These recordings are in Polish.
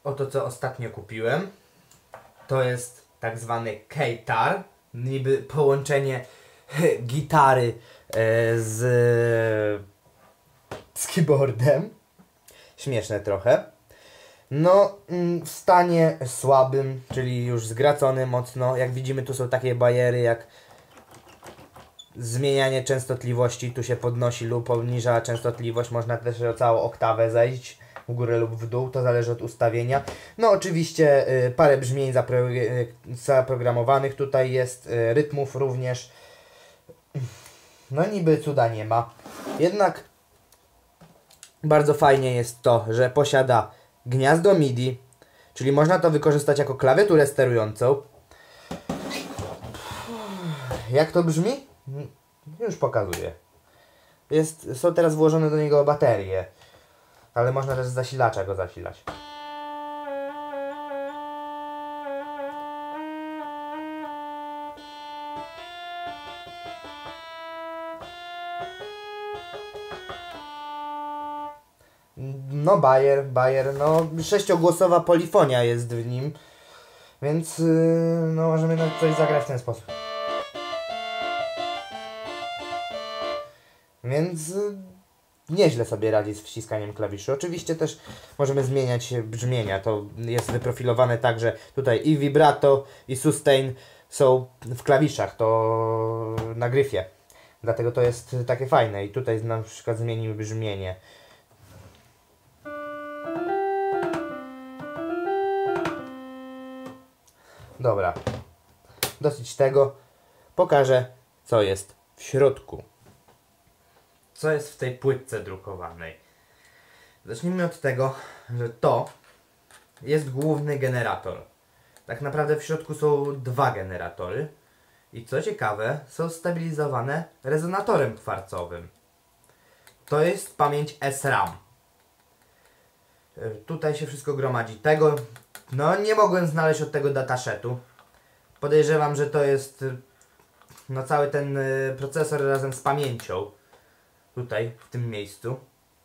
oto co ostatnio kupiłem. To jest tak zwany keytar, niby połączenie gitary z keyboardem. Śmieszne trochę. No, w stanie słabym, czyli już zgracony mocno. Jak widzimy, tu są takie bariery jak zmienianie częstotliwości. Tu się podnosi lub obniża częstotliwość. Można też o całą oktawę zejść w górę lub w dół. To zależy od ustawienia. No oczywiście parę brzmień zaprogramowanych tutaj jest. Rytmów również. No niby cuda nie ma. Jednak bardzo fajnie jest to, że posiada gniazdo MIDI, czyli można to wykorzystać jako klawiaturę sterującą. Jak to brzmi? Już pokazuję. Są teraz włożone do niego baterie, ale można też z zasilacza go zasilać. No Bayer, no 6-głosowa polifonia jest w nim, więc no możemy nawet coś zagrać w ten sposób. Więc nieźle sobie radzi z wciskaniem klawiszy. Oczywiście też możemy zmieniać brzmienia, to jest wyprofilowane tak, że tutaj i vibrato i sustain są w klawiszach, to na gryfie. Dlatego to jest takie fajne i tutaj na przykład zmienimy brzmienie. Dobra, dosyć tego, pokażę co jest w środku. Co jest w tej płytce drukowanej. Zacznijmy od tego, że to jest główny generator. Tak naprawdę w środku są dwa generatory i co ciekawe są stabilizowane rezonatorem kwarcowym. To jest pamięć SRAM. Tutaj się wszystko gromadzi. Tego no nie mogłem znaleźć od tego datashetu. Podejrzewam, że to jest no cały ten procesor razem z pamięcią. Tutaj, w tym miejscu.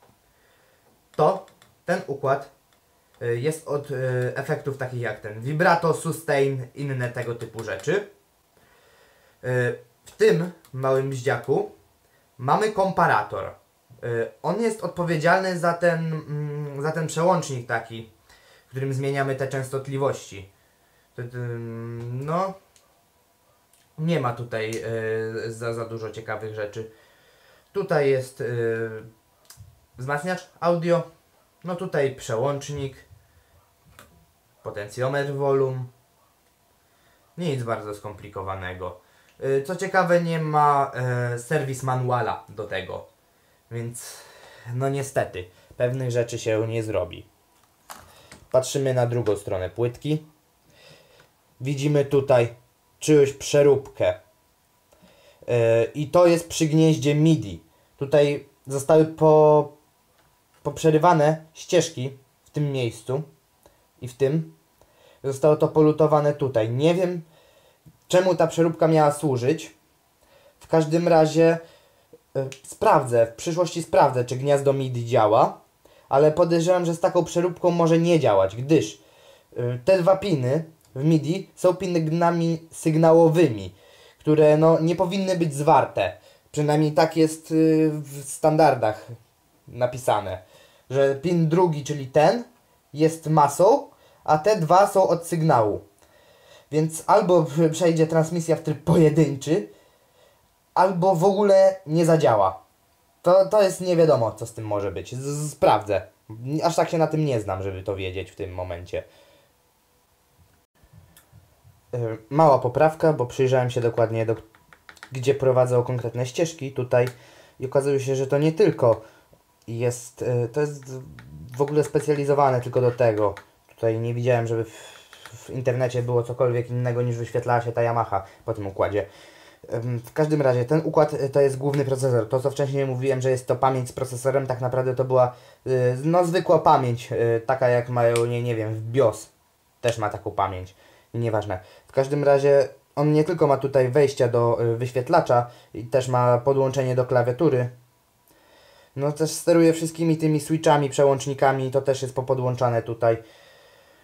Ten układ jest od efektów takich jak ten vibrato, sustain, inne tego typu rzeczy. W tym małym bździaku mamy komparator. On jest odpowiedzialny za ten przełącznik taki, w którym zmieniamy te częstotliwości. No, nie ma tutaj za dużo ciekawych rzeczy. Tutaj jest wzmacniacz audio, no tutaj przełącznik, potencjometr volum, nic bardzo skomplikowanego. Co ciekawe, nie ma serwis manuala do tego, więc no niestety pewnych rzeczy się nie zrobi. Patrzymy na drugą stronę płytki. Widzimy tutaj czyjąś przeróbkę. I to jest przy gnieździe MIDI. Tutaj zostały poprzerywane ścieżki w tym miejscu i w tym. Zostało to polutowane tutaj. Nie wiem, czemu ta przeróbka miała służyć. W każdym razie w przyszłości sprawdzę, czy gniazdo MIDI działa. Ale podejrzewam, że z taką przeróbką może nie działać, gdyż te dwa piny w MIDI są pinami sygnałowymi, które no, nie powinny być zwarte. Przynajmniej tak jest w standardach napisane, że pin drugi, czyli ten, jest masą, a te dwa są od sygnału. Więc albo przejdzie transmisja w tryb pojedynczy, albo w ogóle nie zadziała. To jest nie wiadomo, co z tym może być. Sprawdzę. Aż tak się na tym nie znam, żeby to wiedzieć w tym momencie. Mała poprawka, bo przyjrzałem się dokładnie gdzie prowadzą konkretne ścieżki tutaj i okazuje się, że to nie tylko jest, to jest w ogóle specjalizowane tylko do tego. Tutaj nie widziałem, żeby w internecie było cokolwiek innego niż wyświetlała się ta Yamaha po tym układzie. W każdym razie ten układ to jest główny procesor. To co wcześniej mówiłem, że jest to pamięć z procesorem, tak naprawdę to była no zwykła pamięć, taka jak mają, nie wiem, w BIOS. Też ma taką pamięć. Nieważne. W każdym razie on nie tylko ma tutaj wejścia do wyświetlacza i też ma podłączenie do klawiatury. No też steruje wszystkimi tymi switchami, przełącznikami, to też jest popodłączane tutaj.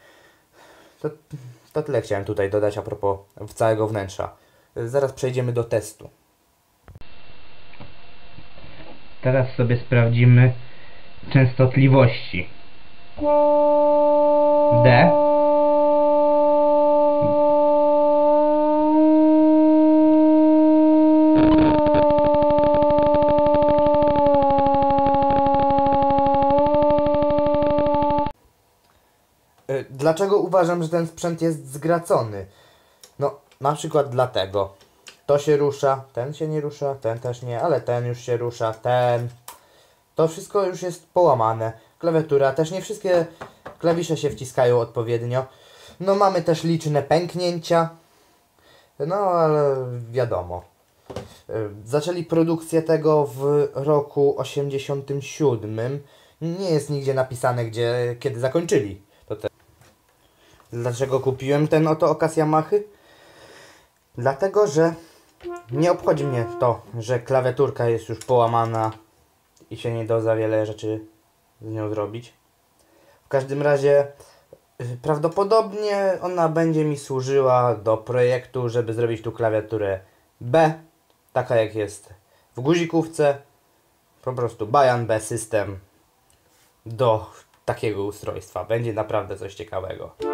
To, to tyle chciałem tutaj dodać a propos całego wnętrza. Zaraz przejdziemy do testu. Teraz sobie sprawdzimy częstotliwości. D. Dlaczego uważam, że ten sprzęt jest zgracony? No, na przykład dlatego. To się rusza, ten się nie rusza, ten też nie, ale ten już się rusza, ten. To wszystko już jest połamane. Klawiatura, też nie wszystkie klawisze się wciskają odpowiednio. No, mamy też liczne pęknięcia. No, ale wiadomo. Zaczęli produkcję tego w roku 87. Nie jest nigdzie napisane, kiedy zakończyli. Dlaczego kupiłem ten oto okaz Yamahy? Dlatego, że nie obchodzi mnie to, że klawiaturka jest już połamana i się nie da za wiele rzeczy z nią zrobić. W każdym razie prawdopodobnie ona będzie mi służyła do projektu, żeby zrobić tu klawiaturę B, taka jak jest w guzikówce, po prostu Bajan B System do takiego ustrojstwa. Będzie naprawdę coś ciekawego.